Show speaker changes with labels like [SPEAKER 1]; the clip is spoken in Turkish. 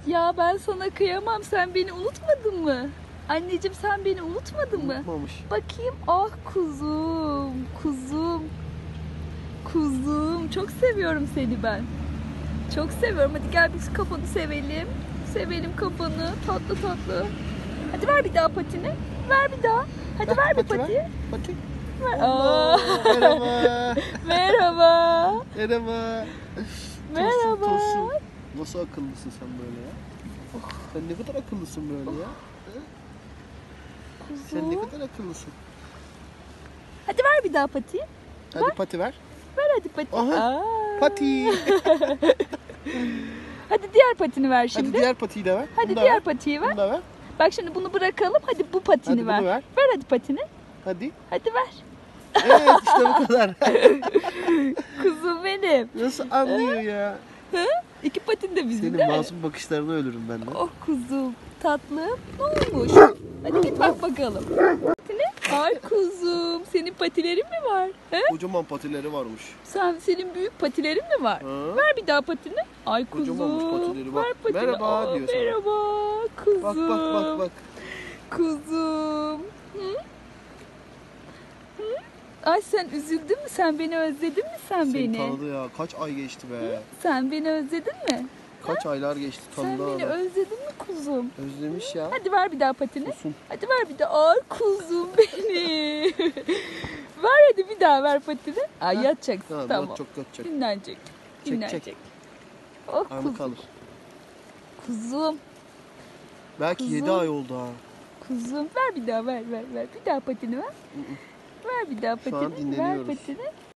[SPEAKER 1] Ya ben sana kıyamam. Sen beni unutmadın mı? Anneciğim sen beni unutmadın mı?
[SPEAKER 2] Unutmamış.
[SPEAKER 1] Bakayım. Ah kuzum. Kuzum. Kuzum. Çok seviyorum seni ben. Çok seviyorum. Hadi gel biz kafanı sevelim. Sevelim kafanı. Tatlı tatlı. Hadi ver bir daha patini. Ver bir daha. Hadi ver bir pati.
[SPEAKER 2] Pati.
[SPEAKER 1] Ver.
[SPEAKER 2] Allah, merhaba.
[SPEAKER 1] Merhaba.
[SPEAKER 2] Merhaba.
[SPEAKER 1] Merhaba.
[SPEAKER 2] Tosun. Nasıl akıllısın sen böyle ya? Sen ne kadar akıllısın böyle ya? Sen ne
[SPEAKER 1] Kuzum.
[SPEAKER 2] kadar akıllısın.
[SPEAKER 1] Hadi ver bir daha pati.
[SPEAKER 2] Hadi pati ver.
[SPEAKER 1] Ver hadi pati.
[SPEAKER 2] Aha.
[SPEAKER 1] Aa.
[SPEAKER 2] Pati.
[SPEAKER 1] Hadi diğer patini ver şimdi.
[SPEAKER 2] Hadi diğer patiyi de ver.
[SPEAKER 1] Hadi
[SPEAKER 2] Bunu da
[SPEAKER 1] diğer
[SPEAKER 2] ver.
[SPEAKER 1] patiyi ver.
[SPEAKER 2] Bunu da ver.
[SPEAKER 1] Bak şimdi bunu bırakalım. Hadi bu patini
[SPEAKER 2] Hadi bunu
[SPEAKER 1] ver.
[SPEAKER 2] ver.
[SPEAKER 1] Ver hadi patini.
[SPEAKER 2] Hadi.
[SPEAKER 1] Hadi ver.
[SPEAKER 2] Evet işte bu kadar.
[SPEAKER 1] Kuzum benim.
[SPEAKER 2] Nasıl anlıyor ya?
[SPEAKER 1] İki patin de bizim
[SPEAKER 2] Senin
[SPEAKER 1] değil mi?
[SPEAKER 2] masum bakışlarına ölürüm ben de.
[SPEAKER 1] Oh kuzum. Tatlım. Ne olmuş? Hadi git bak bakalım. Patini? Ay kuzum. Senin patilerin mi var? He?
[SPEAKER 2] Kocaman patileri varmış.
[SPEAKER 1] Senin büyük patilerin mi var?
[SPEAKER 2] Ha?
[SPEAKER 1] Ver bir daha patini. Ay kuzum.
[SPEAKER 2] Kocamanmış patileri, bak.
[SPEAKER 1] Ver patini.
[SPEAKER 2] Merhaba
[SPEAKER 1] Aa,
[SPEAKER 2] diyor sana.
[SPEAKER 1] Merhaba kuzum.
[SPEAKER 2] Bak bak bak bak.
[SPEAKER 1] Kuzum. Hı? Hı? Ay sen üzüldün mü? Sen beni özledin mi sen
[SPEAKER 2] Seni
[SPEAKER 1] beni?
[SPEAKER 2] tanıdı ya. Kaç ay geçti be.
[SPEAKER 1] Sen beni özledin mi?
[SPEAKER 2] Kaç aylar geçti
[SPEAKER 1] Sen
[SPEAKER 2] tanıdı
[SPEAKER 1] beni
[SPEAKER 2] adam.
[SPEAKER 1] özledin mi kuzum?
[SPEAKER 2] Özlemiş ya.
[SPEAKER 1] Hadi ver bir daha patini.
[SPEAKER 2] Tosun.
[SPEAKER 1] Hadi ver bir daha. Ay kuzum benim. Ver hadi bir daha ver patini. Ay yatacaksın tamam.
[SPEAKER 2] Çok yatacak.
[SPEAKER 1] Dinlenecek.
[SPEAKER 2] Çek,
[SPEAKER 1] Dinlenecek.
[SPEAKER 2] çek.
[SPEAKER 1] Oh
[SPEAKER 2] Armı
[SPEAKER 1] kuzum.
[SPEAKER 2] kalır.
[SPEAKER 1] Kuzum.
[SPEAKER 2] Belki
[SPEAKER 1] Kuzum.
[SPEAKER 2] 7 ay oldu ha.
[SPEAKER 1] Kuzum. Ver bir daha ver. Bir daha patini ver. Ver bir daha
[SPEAKER 2] Şu an
[SPEAKER 1] patini. Ver
[SPEAKER 2] dinleniyoruz.
[SPEAKER 1] patini.